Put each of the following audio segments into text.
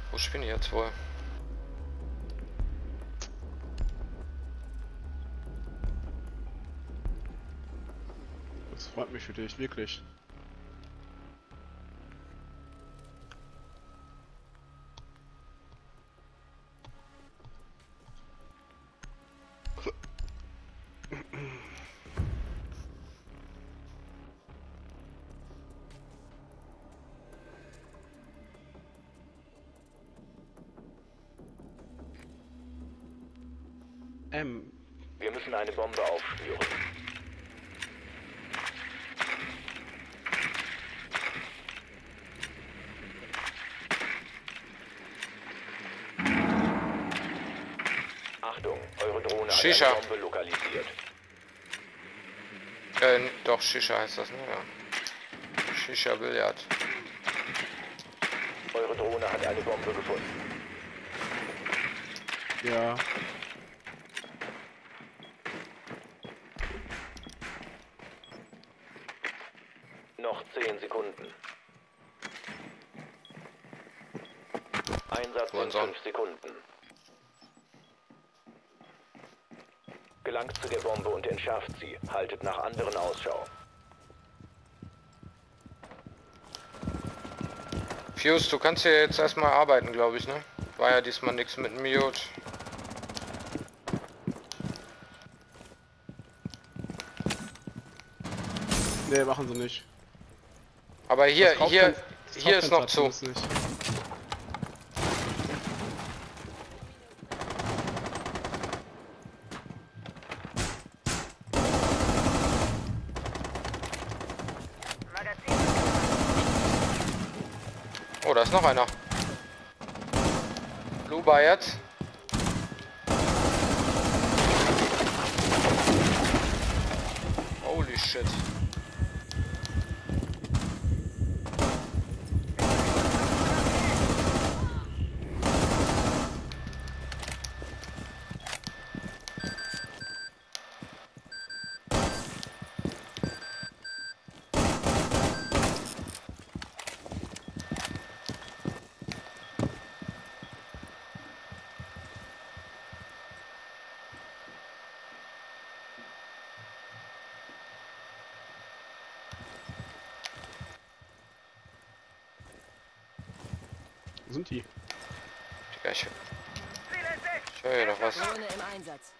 Wo spielen die jetzt wohl? Das freut mich für dich, wirklich. Wir müssen eine Bombe aufspüren. Achtung, eure Drohne Shisha. hat eine Bombe lokalisiert. Doch, Shisha heißt das, ne? Ja. Shisha Billard. Eure Drohne hat eine Bombe gefunden. Ja. Noch 10 Sekunden. Einsatz in 5 Sekunden. Gelangt zu der Bombe und entschärft sie. Haltet nach anderen Ausschau. Fuse, du kannst hier jetzt erstmal arbeiten, glaube ich, ne? War ja diesmal nichts mit Mute. Nee, machen sie nicht. Aber hier Das ist noch zu. Nicht. Oh, da ist noch einer. Blue Bar jetzt. Holy shit. Wo sind die? Digga, ich höre hier doch was. Drohne im Einsatz.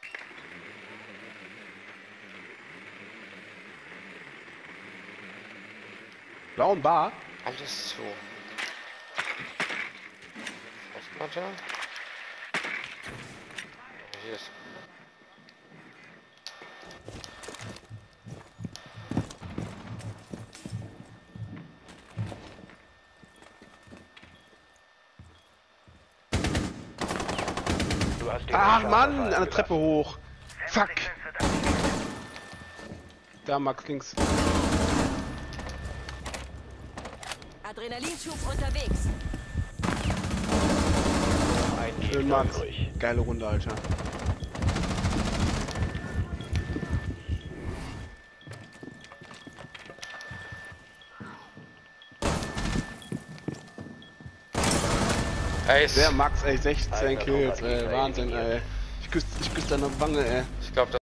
Blauen Bar? Alles zu. Festplatte. Hier ist. Du hast den Ach Schaden Mann, fallen an der gelassen. Treppe hoch. Fuck. Da, Max, links. Adrenalinschub unterwegs. Ein Schön, Gegner Max. übrig. Geile Runde, Alter. Ey, Der Max, ey, 16 Alter, Kills, Operativ ey, Wahnsinn, ey. Ich küsse deine Wange, ey. ich glaube,